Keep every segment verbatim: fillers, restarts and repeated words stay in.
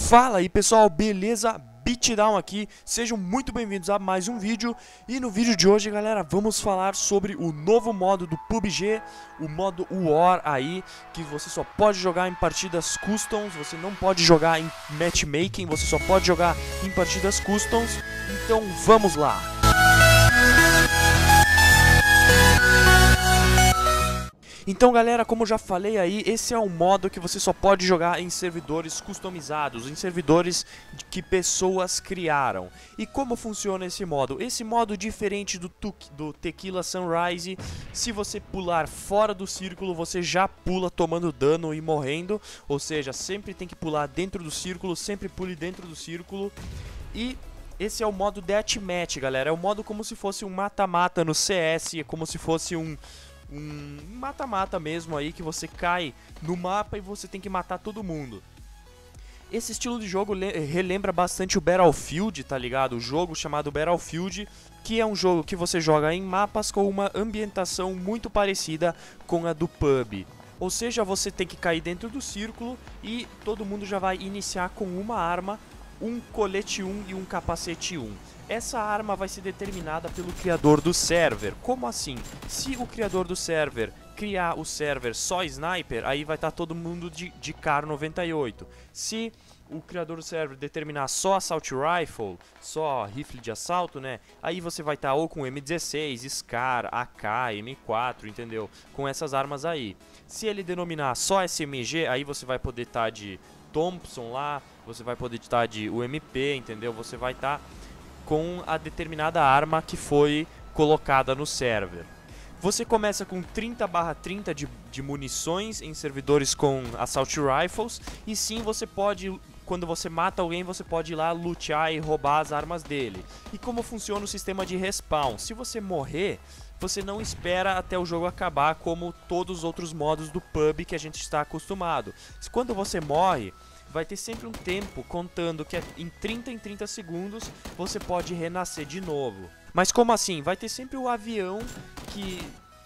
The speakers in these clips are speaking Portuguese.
Fala aí pessoal, beleza? Beatdown aqui, sejam muito bem-vindos a mais um vídeo. E no vídeo de hoje, galera, vamos falar sobre o novo modo do P U B G, o modo War aí, que você só pode jogar em partidas customs, você não pode jogar em matchmaking, você só pode jogar em partidas customs. Então vamos lá! Então galera, como eu já falei aí, esse é um modo que você só pode jogar em servidores customizados, em servidores que pessoas criaram. E como funciona esse modo? Esse modo, diferente do, do Tequila Sunrise, se você pular fora do círculo, você já pula tomando dano e morrendo. Ou seja, sempre tem que pular dentro do círculo, sempre pule dentro do círculo. E esse é o modo Deathmatch, galera, é o modo como se fosse um mata-mata no C S, é como se fosse um... um mata-mata mesmo aí, que você cai no mapa e você tem que matar todo mundo. Esse estilo de jogo relembra bastante o Battlefield, tá ligado? O jogo chamado Battlefield, que é um jogo que você joga em mapas com uma ambientação muito parecida com a do P U B. Ou seja, você tem que cair dentro do círculo e todo mundo já vai iniciar com uma arma, um colete um e um capacete um. Essa arma vai ser determinada pelo criador do server. Como assim? Se o criador do server criar o server só sniper, aí vai estar todo mundo de, de Kar noventa e oito. Se o criador do server determinar só Assault Rifle, só rifle de assalto, né? Aí você vai estar ou com M dezesseis, Scar, A K, M quatro, entendeu? Com essas armas aí. Se ele denominar só S M G, aí você vai poder estar de Thompson lá, você vai poder estar de U M P, entendeu? Você vai estar com a determinada arma que foi colocada no server. Você começa com trinta barra trinta de, de munições em servidores com Assault Rifles. E sim, você pode, quando você mata alguém, você pode ir lá lutear e roubar as armas dele. E como funciona o sistema de respawn? Se você morrer, você não espera até o jogo acabar como todos os outros modos do P U B que a gente está acostumado. Quando você morre, vai ter sempre um tempo contando que em trinta em trinta segundos você pode renascer de novo. Mas como assim? Vai ter sempre o avião que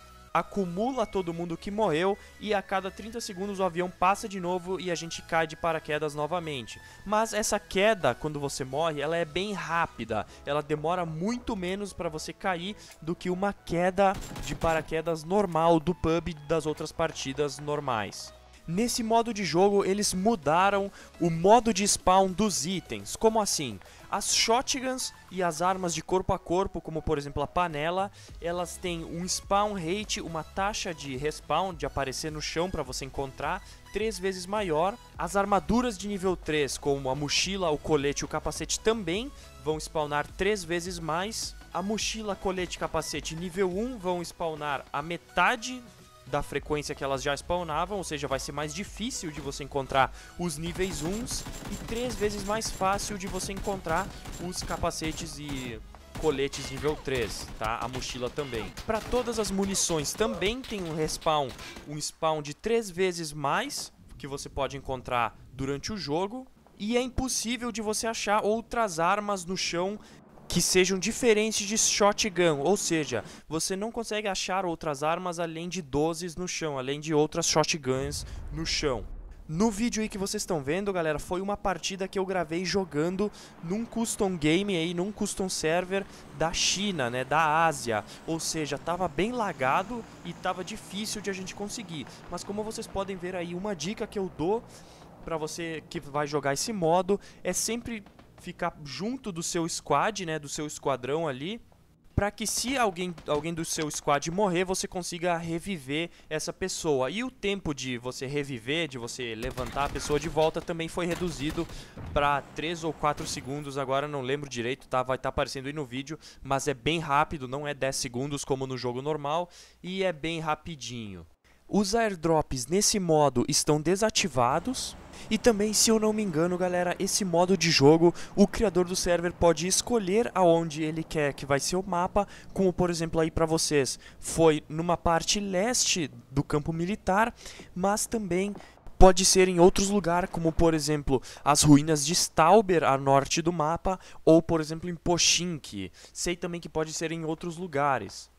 acumula todo mundo que morreu e a cada trinta segundos o avião passa de novo e a gente cai de paraquedas novamente. Mas essa queda, quando você morre, ela é bem rápida. Ela demora muito menos para você cair do que uma queda de paraquedas normal do P U B das outras partidas normais. Nesse modo de jogo, eles mudaram o modo de spawn dos itens. Como assim? As shotguns e as armas de corpo a corpo, como por exemplo a panela, elas têm um spawn rate, uma taxa de respawn, de aparecer no chão para você encontrar, três vezes maior. As armaduras de nível três, como a mochila, o colete e o capacete, também vão spawnar três vezes mais. A mochila, colete e capacete nível um vão spawnar a metade da frequência que elas já spawnavam, ou seja, vai ser mais difícil de você encontrar os níveis um e três vezes mais fácil de você encontrar os capacetes e coletes nível três, tá? A mochila também. Para todas as munições também tem um respawn, um spawn de três vezes mais que você pode encontrar durante o jogo, e é impossível de você achar outras armas no chão que sejam diferentes de shotgun, ou seja, você não consegue achar outras armas além de dozes no chão, além de outras shotguns no chão. No vídeo aí que vocês estão vendo, galera, foi uma partida que eu gravei jogando num custom game aí, num custom server da China, né, da Ásia. Ou seja, tava bem lagado e tava difícil de a gente conseguir. Mas como vocês podem ver aí, uma dica que eu dou pra você que vai jogar esse modo é sempre ficar junto do seu squad, né, do seu esquadrão ali, para que se alguém, alguém do seu squad morrer, você consiga reviver essa pessoa. E o tempo de você reviver, de você levantar a pessoa de volta, também foi reduzido para três ou quatro segundos, agora não lembro direito, tá? Vai estar aparecendo aí no vídeo, mas é bem rápido, não é dez segundos como no jogo normal, e é bem rapidinho. Os airdrops nesse modo estão desativados. E também, se eu não me engano, galera, esse modo de jogo, o criador do server pode escolher aonde ele quer que vai ser o mapa, como por exemplo aí pra vocês, foi numa parte leste do campo militar, mas também pode ser em outros lugares, como por exemplo as ruínas de Stauber, a norte do mapa, ou por exemplo em Pochinki. Sei também que pode ser em outros lugares.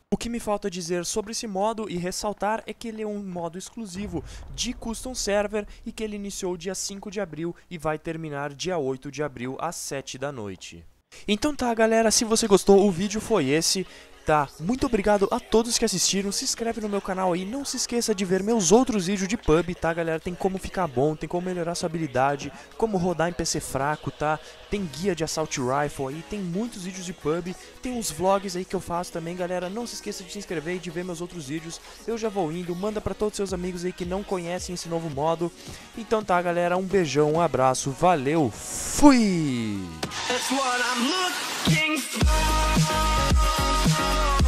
O que me falta dizer sobre esse modo e ressaltar é que ele é um modo exclusivo de Custom Server e que ele iniciou dia cinco de abril e vai terminar dia oito de abril às sete da noite. Então tá, galera, se você gostou, o vídeo foi esse. Tá, muito obrigado a todos que assistiram, se inscreve no meu canal aí, não se esqueça de ver meus outros vídeos de pub, tá galera, tem como ficar bom, tem como melhorar sua habilidade, como rodar em P C fraco, tá, tem guia de Assault Rifle aí, tem muitos vídeos de pub, tem uns vlogs aí que eu faço também, galera, não se esqueça de se inscrever e de ver meus outros vídeos, eu já vou indo, manda pra todos seus amigos aí que não conhecem esse novo modo, então tá galera, um beijão, um abraço, valeu, fui! That's what I'm looking for.